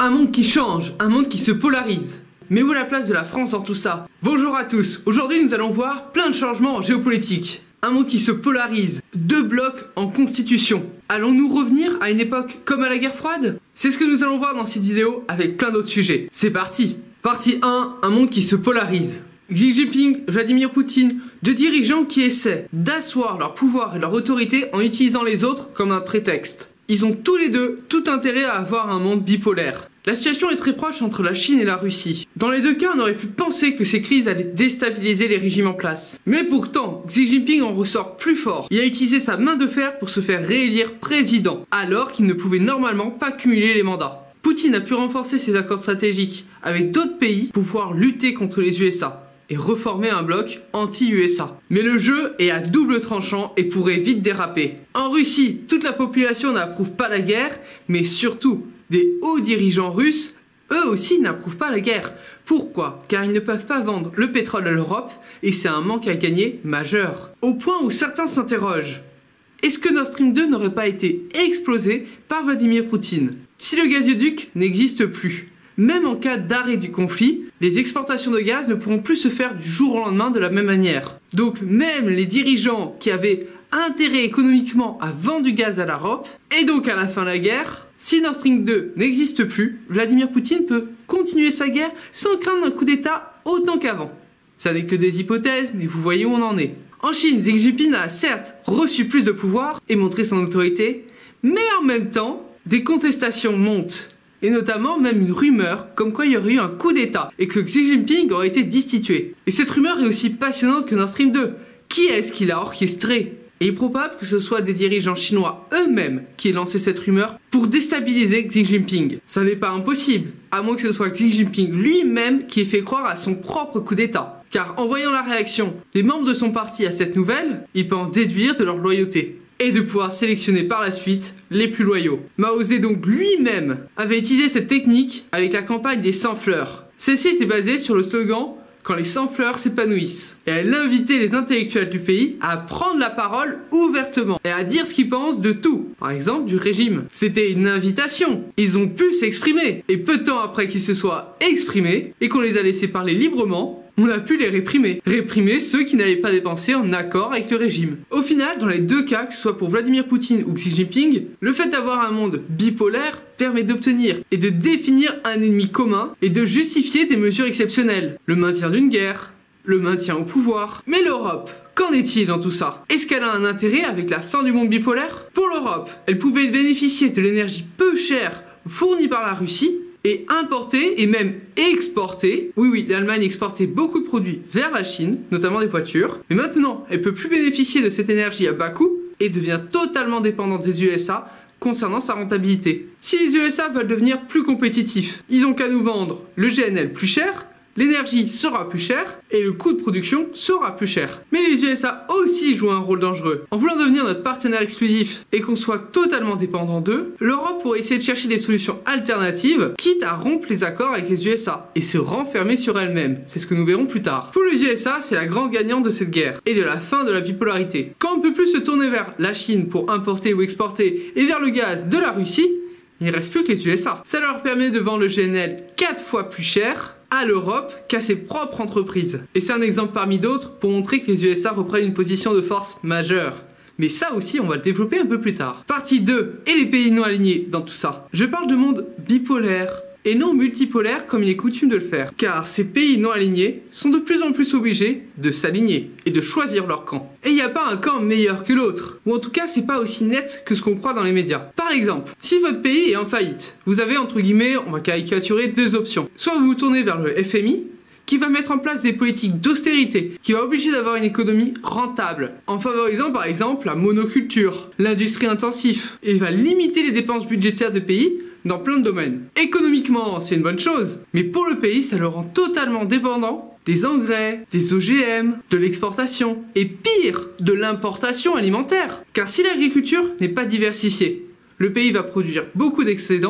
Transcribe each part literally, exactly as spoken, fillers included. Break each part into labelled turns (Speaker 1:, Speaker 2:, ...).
Speaker 1: Un monde qui change, un monde qui se polarise. Mais où est la place de la France dans tout ça? Bonjour à tous, aujourd'hui nous allons voir plein de changements en géopolitique. Un monde qui se polarise, deux blocs en constitution. Allons-nous revenir à une époque comme à la guerre froide? C'est ce que nous allons voir dans cette vidéo avec plein d'autres sujets. C'est parti. Partie un, un monde qui se polarise. Xi Jinping, Vladimir Poutine, deux dirigeants qui essaient d'asseoir leur pouvoir et leur autorité en utilisant les autres comme un prétexte. Ils ont tous les deux tout intérêt à avoir un monde bipolaire. La situation est très proche entre la Chine et la Russie. Dans les deux cas, on aurait pu penser que ces crises allaient déstabiliser les régimes en place. Mais pourtant, Xi Jinping en ressort plus fort. Il a utilisé sa main de fer pour se faire réélire président, alors qu'il ne pouvait normalement pas cumuler les mandats. Poutine a pu renforcer ses accords stratégiques avec d'autres pays pour pouvoir lutter contre les U S A et reformer un bloc anti-U S A. Mais le jeu est à double tranchant et pourrait vite déraper. En Russie, toute la population n'approuve pas la guerre, mais surtout, des hauts dirigeants russes, eux aussi n'approuvent pas la guerre. Pourquoi? Car ils ne peuvent pas vendre le pétrole à l'Europe et c'est un manque à gagner majeur. Au point où certains s'interrogent. Est-ce que Nord Stream deux n'aurait pas été explosé par Vladimir Poutine? Si le gazoduc n'existe plus, même en cas d'arrêt du conflit, les exportations de gaz ne pourront plus se faire du jour au lendemain de la même manière. Donc même les dirigeants qui avaient intérêt économiquement à vendre du gaz à l'Europe, et donc à la fin de la guerre, si Nord Stream deux n'existe plus, Vladimir Poutine peut continuer sa guerre sans craindre un coup d'État autant qu'avant. Ça n'est que des hypothèses, mais vous voyez où on en est. En Chine, Xi Jinping a certes reçu plus de pouvoir et montré son autorité, mais en même temps, des contestations montent. Et notamment même une rumeur comme quoi il y aurait eu un coup d'État et que Xi Jinping aurait été destitué. Et cette rumeur est aussi passionnante que Nord Stream deux. Qui est-ce qui l'a orchestré? Et il est probable que ce soit des dirigeants chinois eux-mêmes qui aient lancé cette rumeur pour déstabiliser Xi Jinping. Ça n'est pas impossible, à moins que ce soit Xi Jinping lui-même qui ait fait croire à son propre coup d'État. Car en voyant la réaction des membres de son parti à cette nouvelle, il peut en déduire de leur loyauté. Et de pouvoir sélectionner par la suite les plus loyaux. Mao Zedong lui-même avait utilisé cette technique avec la campagne des cent fleurs. Celle-ci était basée sur le slogan « Quand les cent fleurs s'épanouissent ». Et elle invitait les intellectuels du pays à prendre la parole ouvertement et à dire ce qu'ils pensent de tout, par exemple du régime. C'était une invitation. Ils ont pu s'exprimer. Et peu de temps après qu'ils se soient exprimés et qu'on les a laissés parler librement, on a pu les réprimer. Réprimer ceux qui n'avaient pas dépensé en accord avec le régime. Au final, dans les deux cas, que ce soit pour Vladimir Poutine ou Xi Jinping, le fait d'avoir un monde bipolaire permet d'obtenir et de définir un ennemi commun et de justifier des mesures exceptionnelles. Le maintien d'une guerre, le maintien au pouvoir. Mais l'Europe, qu'en est-il dans tout ça? Est-ce qu'elle a un intérêt avec la fin du monde bipolaire? Pour l'Europe, elle pouvait bénéficier de l'énergie peu chère fournie par la Russie et importer et même exporter. Oui, oui, l'Allemagne exportait beaucoup de produits vers la Chine, notamment des voitures. Mais maintenant, elle peut plus bénéficier de cette énergie à bas coût et devient totalement dépendante des U S A concernant sa rentabilité. Si les U S A veulent devenir plus compétitifs, ils ont qu'à nous vendre le G N L plus cher, l'énergie sera plus chère et le coût de production sera plus cher. Mais les U S A aussi jouent un rôle dangereux. En voulant devenir notre partenaire exclusif et qu'on soit totalement dépendant d'eux, l'Europe pourrait essayer de chercher des solutions alternatives, quitte à rompre les accords avec les U S A et se renfermer sur elle-même. C'est ce que nous verrons plus tard. Pour les U S A, c'est la grande gagnante de cette guerre et de la fin de la bipolarité. Quand on ne peut plus se tourner vers la Chine pour importer ou exporter et vers le gaz de la Russie, il ne reste plus que les U S A. Ça leur permet de vendre le G N L quatre fois plus cher à l'Europe qu'à ses propres entreprises. Et c'est un exemple parmi d'autres pour montrer que les U S A reprennent une position de force majeure. Mais ça aussi, on va le développer un peu plus tard. Partie deux, et les pays non alignés dans tout ça. Je parle de monde bipolaire et non multipolaire comme il est coutume de le faire. Car ces pays non alignés sont de plus en plus obligés de s'aligner et de choisir leur camp. Et il n'y a pas un camp meilleur que l'autre. Ou en tout cas, c'est pas aussi net que ce qu'on croit dans les médias. Par exemple, si votre pays est en faillite, vous avez entre guillemets, on va caricaturer, deux options. Soit vous vous tournez vers le F M I, qui va mettre en place des politiques d'austérité, qui va obliger d'avoir une économie rentable, en favorisant par exemple la monoculture, l'industrie intensive, et va limiter les dépenses budgétaires de pays dans plein de domaines. Économiquement, c'est une bonne chose, mais pour le pays, ça le rend totalement dépendant des engrais, des O G M, de l'exportation, et pire, de l'importation alimentaire. Car si l'agriculture n'est pas diversifiée, le pays va produire beaucoup d'excédents,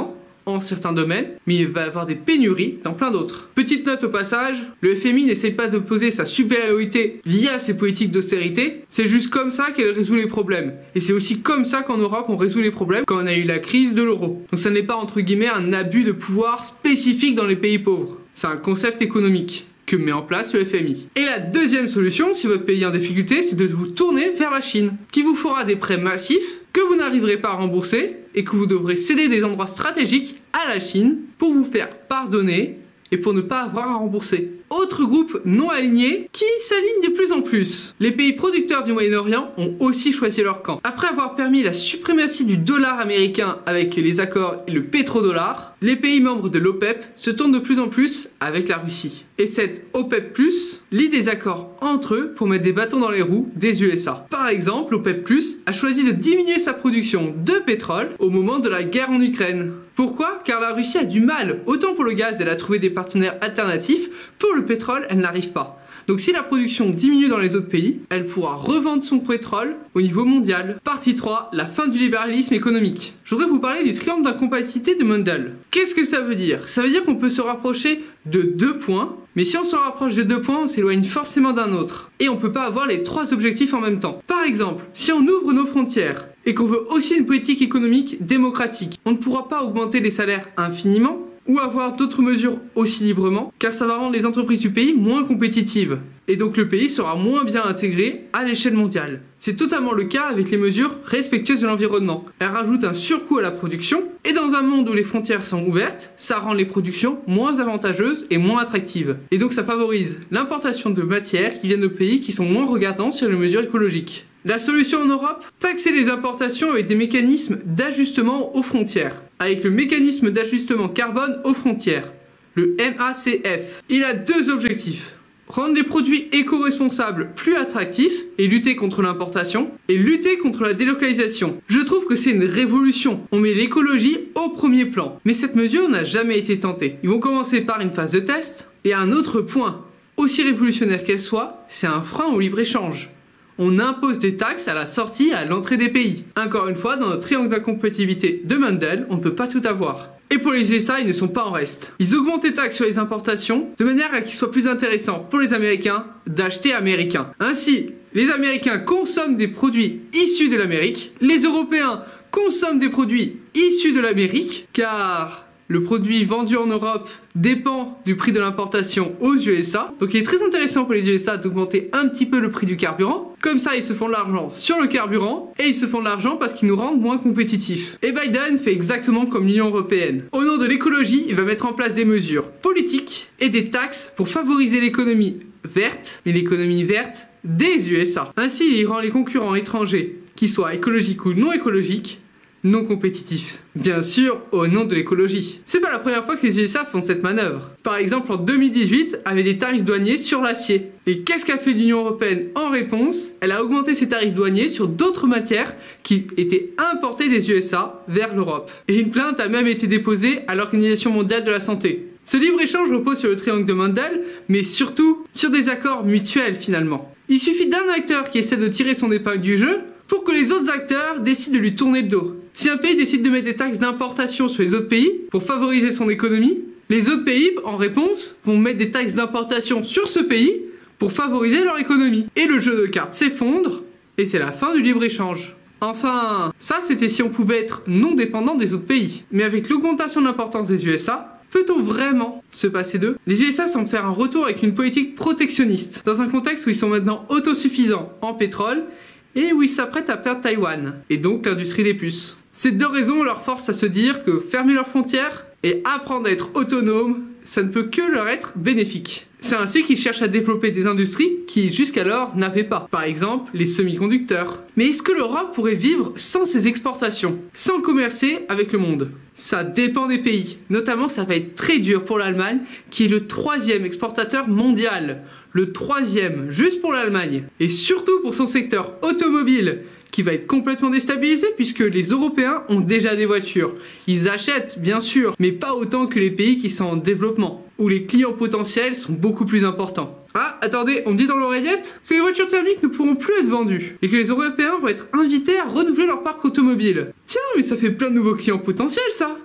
Speaker 1: en certains domaines, mais il va y avoir des pénuries dans plein d'autres. Petite note au passage, le F M I n'essaye pas d'opposer sa supériorité via ses politiques d'austérité, c'est juste comme ça qu'elle résout les problèmes. Et c'est aussi comme ça qu'en Europe on résout les problèmes quand on a eu la crise de l'euro. Donc ça n'est pas entre guillemets un abus de pouvoir spécifique dans les pays pauvres, c'est un concept économique que met en place le F M I. Et la deuxième solution, si votre pays est en difficulté, c'est de vous tourner vers la Chine, qui vous fera des prêts massifs que vous n'arriverez pas à rembourser et que vous devrez céder des endroits stratégiques à la Chine pour vous faire pardonner et pour ne pas avoir à rembourser. Autre groupe non aligné qui s'aligne de plus en plus. Les pays producteurs du Moyen-Orient ont aussi choisi leur camp. Après avoir permis la suprématie du dollar américain avec les accords et le pétrodollar, les pays membres de l'OPEP se tournent de plus en plus avec la Russie. Et cette OPEP plus, lie des accords entre eux pour mettre des bâtons dans les roues des U S A. Par exemple, l'OPEP plus a choisi de diminuer sa production de pétrole au moment de la guerre en Ukraine. Pourquoi? Car la Russie a du mal, autant pour le gaz, elle a trouvé des partenaires alternatifs, pour le pétrole, elle n'arrive pas. Donc si la production diminue dans les autres pays, elle pourra revendre son pétrole au niveau mondial. Partie trois, la fin du libéralisme économique. Je voudrais vous parler du triangle d'incompatibilité de Mundell. Qu'est-ce que ça veut dire? Ça veut dire qu'on peut se rapprocher de deux points, mais si on se rapproche de deux points, on s'éloigne forcément d'un autre. Et on peut pas avoir les trois objectifs en même temps. Par exemple, si on ouvre nos frontières et qu'on veut aussi une politique économique démocratique, on ne pourra pas augmenter les salaires infiniment, ou avoir d'autres mesures aussi librement, car ça va rendre les entreprises du pays moins compétitives. Et donc le pays sera moins bien intégré à l'échelle mondiale. C'est totalement le cas avec les mesures respectueuses de l'environnement. Elles rajoutent un surcoût à la production, et dans un monde où les frontières sont ouvertes, ça rend les productions moins avantageuses et moins attractives. Et donc ça favorise l'importation de matières qui viennent de pays qui sont moins regardants sur les mesures écologiques. La solution en Europe? Taxer les importations avec des mécanismes d'ajustement aux frontières. Avec le mécanisme d'ajustement carbone aux frontières, le M A C F. Il a deux objectifs. Rendre les produits éco-responsables plus attractifs et lutter contre l'importation et lutter contre la délocalisation. Je trouve que c'est une révolution. On met l'écologie au premier plan. Mais cette mesure n'a jamais été tentée. Ils vont commencer par une phase de test. Et un autre point, aussi révolutionnaire qu'elle soit, c'est un frein au libre-échange. On impose des taxes à la sortie et à l'entrée des pays. Encore une fois, dans notre triangle d'incompatibilité de Mundell, on ne peut pas tout avoir. Et pour les U S A, ils ne sont pas en reste. Ils augmentent les taxes sur les importations de manière à qu'il soit plus intéressant pour les Américains d'acheter américain. Ainsi, les Américains consomment des produits issus de l'Amérique, les Européens consomment des produits issus de l'Amérique, car le produit vendu en Europe dépend du prix de l'importation aux U S A. Donc il est très intéressant pour les U S A d'augmenter un petit peu le prix du carburant. Comme ça, ils se font de l'argent sur le carburant et ils se font de l'argent parce qu'ils nous rendent moins compétitifs. Et Biden fait exactement comme l'Union européenne. Au nom de l'écologie, il va mettre en place des mesures politiques et des taxes pour favoriser l'économie verte, mais l'économie verte des U S A. Ainsi, il rend les concurrents étrangers, qu'ils soient écologiques ou non écologiques, non compétitifs. Bien sûr, au nom de l'écologie. C'est pas la première fois que les U S A font cette manœuvre. Par exemple, en deux mille dix-huit, avec des tarifs douaniers sur l'acier. Et qu'est-ce qu'a fait l'Union européenne en réponse? Elle a augmenté ses tarifs douaniers sur d'autres matières qui étaient importées des U S A vers l'Europe. Et une plainte a même été déposée à l'Organisation mondiale de la santé. Ce libre-échange repose sur le triangle de Mundell, mais surtout sur des accords mutuels finalement. Il suffit d'un acteur qui essaie de tirer son épingle du jeu pour que les autres acteurs décident de lui tourner le dos. Si un pays décide de mettre des taxes d'importation sur les autres pays pour favoriser son économie, les autres pays, en réponse, vont mettre des taxes d'importation sur ce pays pour favoriser leur économie. Et le jeu de cartes s'effondre, et c'est la fin du libre-échange. Enfin, ça c'était si on pouvait être non dépendant des autres pays. Mais avec l'augmentation de l'importance des U S A, peut-on vraiment se passer d'eux? Les U S A semblent faire un retour avec une politique protectionniste, dans un contexte où ils sont maintenant autosuffisants en pétrole, et où ils s'apprêtent à perdre Taïwan, et donc l'industrie des puces. Ces deux raisons leur forcent à se dire que fermer leurs frontières et apprendre à être autonome, ça ne peut que leur être bénéfique. C'est ainsi qu'ils cherchent à développer des industries qui jusqu'alors n'avaient pas. Par exemple, les semi-conducteurs. Mais est-ce que l'Europe pourrait vivre sans ses exportations, sans commercer avec le monde? Ça dépend des pays. Notamment, ça va être très dur pour l'Allemagne, qui est le troisième exportateur mondial. Le troisième, juste pour l'Allemagne. Et surtout pour son secteur automobile, qui va être complètement déstabilisé puisque les Européens ont déjà des voitures. Ils achètent, bien sûr, mais pas autant que les pays qui sont en développement, où les clients potentiels sont beaucoup plus importants. Ah, attendez, on me dit dans l'oreillette que les voitures thermiques ne pourront plus être vendues et que les Européens vont être invités à renouveler leur parc automobile. Tiens, mais ça fait plein de nouveaux clients potentiels, ça!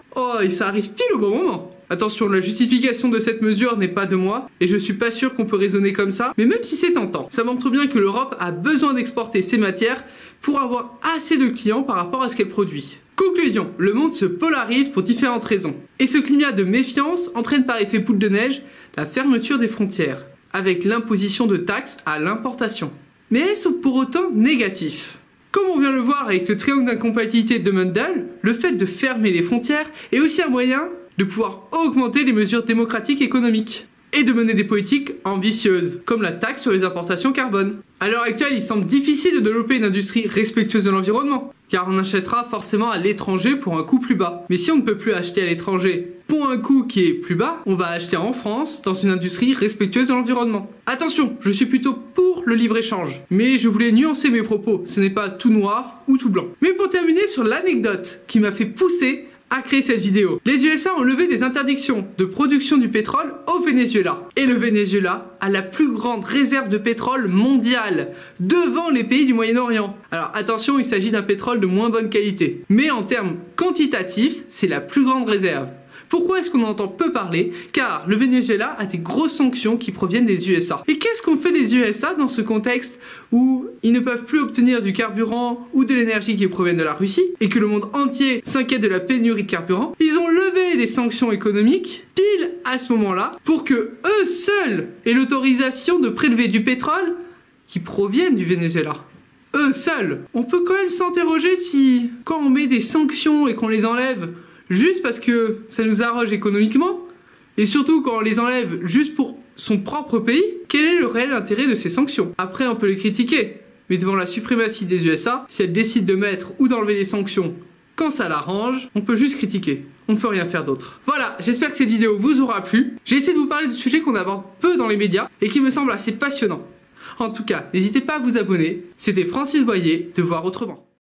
Speaker 1: Oh, et ça arrive pile au bon moment. Attention, la justification de cette mesure n'est pas de moi, et je suis pas sûr qu'on peut raisonner comme ça, mais même si c'est tentant, ça montre bien que l'Europe a besoin d'exporter ses matières pour avoir assez de clients par rapport à ce qu'elle produit. Conclusion, le monde se polarise pour différentes raisons. Et ce climat de méfiance entraîne par effet boule de neige la fermeture des frontières, avec l'imposition de taxes à l'importation. Mais est-ce pour autant négatif ? Comme on vient le voir avec le triangle d'incompatibilité de Mundell, le fait de fermer les frontières est aussi un moyen de pouvoir augmenter les mesures démocratiques économiques et de mener des politiques ambitieuses, comme la taxe sur les importations carbone. À l'heure actuelle, il semble difficile de développer une industrie respectueuse de l'environnement, car on achètera forcément à l'étranger pour un coût plus bas. Mais si on ne peut plus acheter à l'étranger pour un coût qui est plus bas, on va acheter en France dans une industrie respectueuse de l'environnement. Attention, je suis plutôt pour le libre-échange, mais je voulais nuancer mes propos, ce n'est pas tout noir ou tout blanc. Mais pour terminer sur l'anecdote qui m'a fait pousser à créer cette vidéo. Les U S A ont levé des interdictions de production du pétrole au Venezuela. Et le Venezuela a la plus grande réserve de pétrole mondiale, devant les pays du Moyen-Orient. Alors attention, il s'agit d'un pétrole de moins bonne qualité. Mais en termes quantitatifs, c'est la plus grande réserve. Pourquoi est-ce qu'on en entend peu parler? Car le Venezuela a des grosses sanctions qui proviennent des U S A. Et qu'est-ce qu'ont fait les U S A dans ce contexte où ils ne peuvent plus obtenir du carburant ou de l'énergie qui proviennent de la Russie et que le monde entier s'inquiète de la pénurie de carburant? Ils ont levé des sanctions économiques pile à ce moment-là pour que eux seuls aient l'autorisation de prélever du pétrole qui proviennent du Venezuela. Eux seuls. On peut quand même s'interroger si, quand on met des sanctions et qu'on les enlève juste parce que ça nous arroge économiquement, et surtout quand on les enlève juste pour son propre pays, quel est le réel intérêt de ces sanctions? Après, on peut les critiquer, mais devant la suprématie des U S A, si elle décide de mettre ou d'enlever des sanctions quand ça l'arrange, on peut juste critiquer. On peut rien faire d'autre. Voilà, j'espère que cette vidéo vous aura plu. J'ai essayé de vous parler de sujets qu'on aborde peu dans les médias et qui me semblent assez passionnants. En tout cas, n'hésitez pas à vous abonner. C'était Francis Boyer de Voir Autrement.